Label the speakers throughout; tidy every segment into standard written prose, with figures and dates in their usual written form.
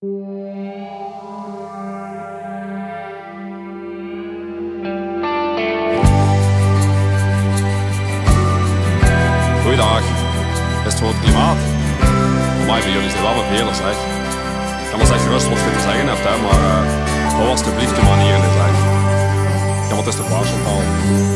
Speaker 1: Goeiedag. Is het voor het klimaat? Maar bij jullie zijn wel wat heerlijk, zeg. Ik kan wel zeggen gerust wat je te zeggen hebt, hè, maar hou alsjeblieft de manieren in, zeg. Ja, wat is de waar, Chantal?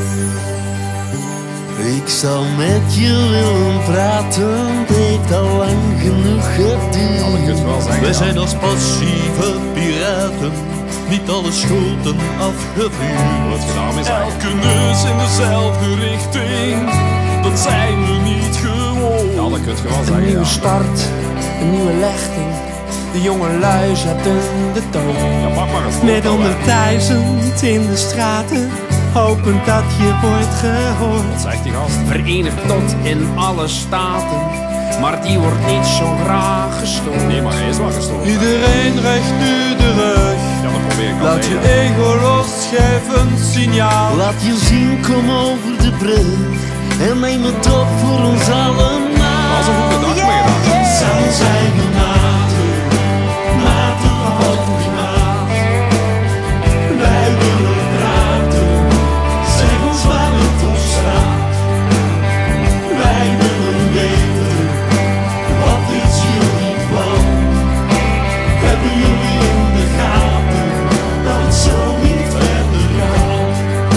Speaker 2: Ik zou met je willen praten, het heeft al lang genoeg geduurd.
Speaker 1: Ja, dat kun je wel zeggen.
Speaker 3: Wij
Speaker 1: Ja.
Speaker 3: zijn als passieve piraten, niet alle schoten afgevuurd.
Speaker 1: Hoe het gedaan is, eigenlijk.
Speaker 3: Elke neus in dezelfde richting, dat zijn we niet gewoon.
Speaker 1: Ja, dat kun je wel
Speaker 4: Een
Speaker 1: zeggen,
Speaker 4: nieuwe
Speaker 1: ja.
Speaker 4: start, een nieuwe lichting. De jonge lui zetten de toon.
Speaker 1: Ja, pak maar het
Speaker 4: Met
Speaker 1: voorbeeld, hè.
Speaker 4: 100.000 in de straten, hopend dat je wordt gehoord.
Speaker 1: Wat zegt die gast?
Speaker 5: Verenigd tot in alle staten, maar die wordt niet zo graag gestoord.
Speaker 1: Nee, maar hij is wel gestoord.
Speaker 3: Iedereen recht nu de rug,
Speaker 1: Ja, dat probeer ik
Speaker 3: laat
Speaker 1: altijd,
Speaker 3: je
Speaker 1: ja.
Speaker 3: ego los, geef een signaal.
Speaker 2: Laat je zien, kom over de brug en neem het op voor ons allemaal.
Speaker 1: Dat is een goede dag meegedaan.
Speaker 2: Samen zijn we maten, maten van het klimaat. Wij willen praten, zeg ons waar het op staat. Wij willen weten, wat is jullie plan? Hebben jullie in de gaten, dat het zo niet verder gaat?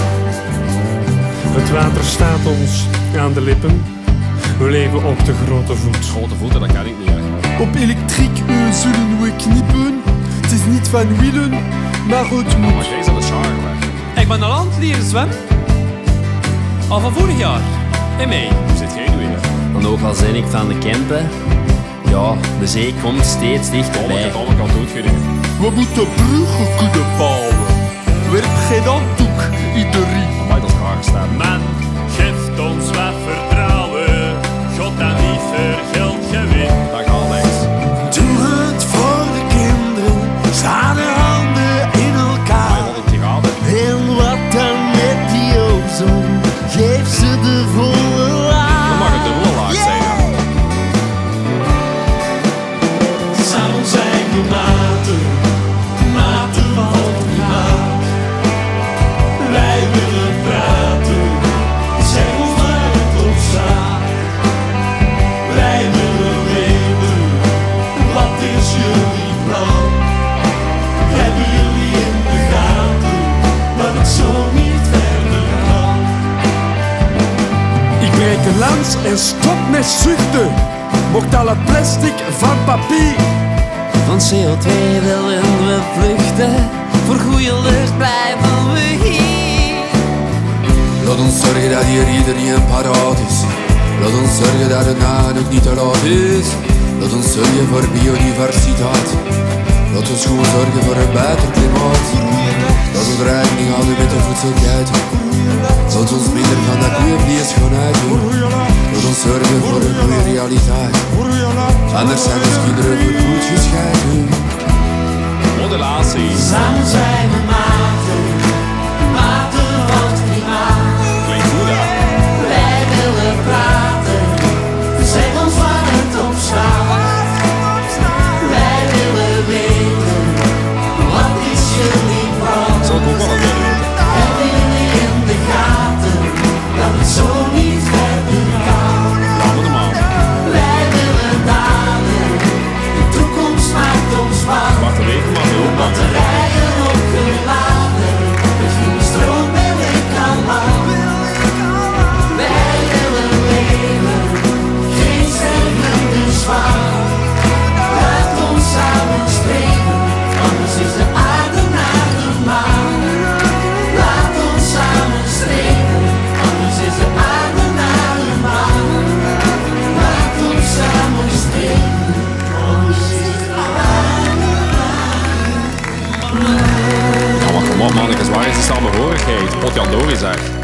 Speaker 6: Het water staat ons aan de lippen. We leven op de grote voet.
Speaker 1: Grote voeten, dat kan ik niet, hè.
Speaker 3: Op elektriek zullen we knippen. Het is niet van willen, maar het
Speaker 1: Maar
Speaker 3: moet.
Speaker 1: jij zit de scharen weg.
Speaker 5: Ik ben al aan het leren zwemmen. Al van vorig jaar. In mei.
Speaker 1: Hoe zit jij nu weer?
Speaker 7: Dan ook al ben ik van de Kempen, ja, de zee komt steeds dichterbij.
Speaker 1: Tommeke, doet je dingen.
Speaker 3: We moeten bruggen kunnen bouwen. Werp geen handdoek, iedereen.
Speaker 1: Maar dat is graag gestaan.
Speaker 8: Man, geeft ons wat vertrouwen. God dan niet vergeld gewin.
Speaker 1: Dat gaat niks.
Speaker 2: Doe het voor de kinderen, sla de handen in
Speaker 1: Maar
Speaker 2: elkaar.
Speaker 1: wat een tirade.
Speaker 2: En wat dan met die ozon, geef ze de volle laag.
Speaker 1: Dan mag het dubbele laag zijn, ja.
Speaker 2: Samen zijn we maten, maten van het klimaat. Wij willen praten, zeg ons waar het op staat. Wij willen weten, wat is jullie plan? Hebben jullie in de gaten, dat het zo niet verder kan?
Speaker 3: Ik breek een lans en stop met zuchten. Mocht al het plastic van papier.
Speaker 7: Van CO2 willen we vluchten, voor goede lucht blijven we hier.
Speaker 3: Laat ons zorgen dat hier iedereen paraat is. Laat ons zorgen dat het na nog niet te laat is. Laat ons zorgen voor biodiversiteit. Laat ons gewoon zorgen voor een beter klimaat. Laat ons rekening houden met de voedselketen. Laat ons minder van dat koeienvlees gaan eten. Laat ons zorgen voor een goede realiteit. Anders zijn ons kinderen vergoed gescheiden.
Speaker 1: Modulatie.
Speaker 2: Samen zijn we maten, maten van het klimaat.
Speaker 1: Klinkt goed, hè?
Speaker 2: Wij willen praten, zeg ons waar het op staat. Wij willen weten, wat is jullie plan?
Speaker 1: Zal ik ook wel wat willen weten?
Speaker 2: Hebben jullie in de gaten, dat het zo niet verder kan?
Speaker 1: Ja, met de maan.
Speaker 2: Wij willen daden, de toekomst maakt ons bang.
Speaker 1: Wacht een week, maar heel bang.
Speaker 2: Batterijen opgeladen, met groene stroom en ik aan land. Wij willen leven, geen stervende zwaan. Laat ons samen streven, anders is de aarde naar de maan. Laat ons samen streven, anders is de aarde naar de maan. Laat ons samen streven, anders is de aarde
Speaker 1: Ja, maar kom op, mannetjes, waar is die samenhorigheid? Potjandori, zeg.